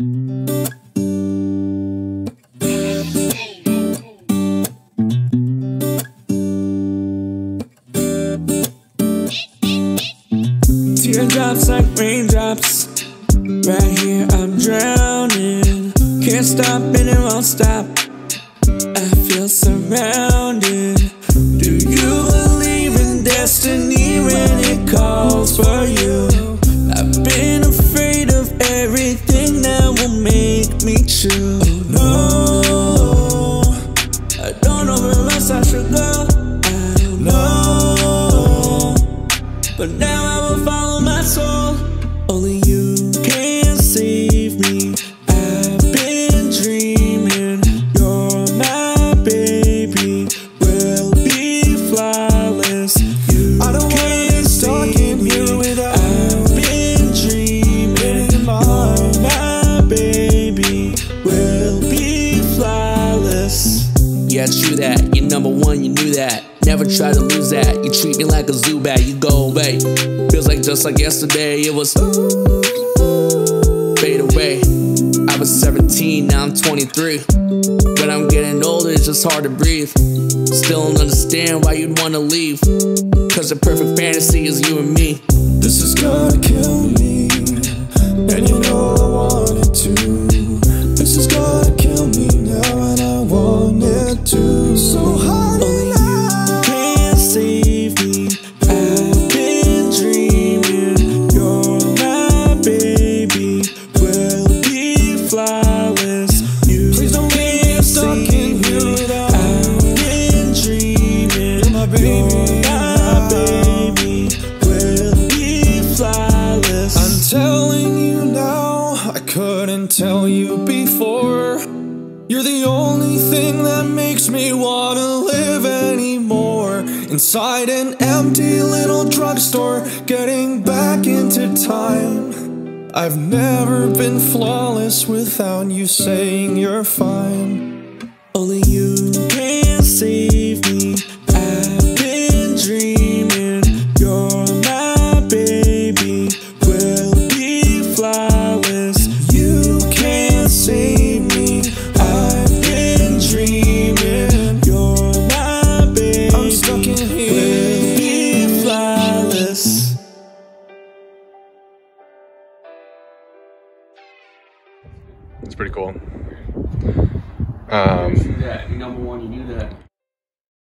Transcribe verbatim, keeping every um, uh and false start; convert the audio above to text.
Teardrops like raindrops, right here I'm drowning. Can't stop and it won't stop, I feel surrounded. Do you believe in destiny when it calls for you? I've been afraid of everything that will make me choose. Oh no, I don't know where else I should go, I don't know, but now I will follow my soul. Only you can save me. I've been dreaming, you're my baby, we'll be flawless. You I don't wanna be stuck in here without I've been dreaming, you're my baby, we'll be flawless. Yeah, true that, you're number one, you knew that. Never try to lose that, you treat me like a zoo bat, you go away. Feels like just like yesterday, it was fade away. I was seventeen, now I'm twenty-three. When I'm getting older, it's just hard to breathe. Still don't understand why you'd wanna leave, cause the perfect fantasy is you and me. This is gonna kill me, and you know I want it to. This is gonna kill me now, and I want it to. So hard. Only you can save me. I've been dreaming, you're my baby, we'll be flawless. You please don't make me stuck in here without I've been dreaming, you're my baby, you're my baby, we'll be flawless. I'm telling you now, I couldn't tell you before. You're the only thing that makes me wanna live anymore. Inside an empty little drugstore, getting back into time. I've never been flawless without you saying you're fine. Only you can save me. I've been dreaming, you're my baby, we'll be flawless. You can't save me. I've been dreaming, you're my baby, I'm stuck in here, we'll be flawless. It's pretty cool. Um, You're number one, you knew that.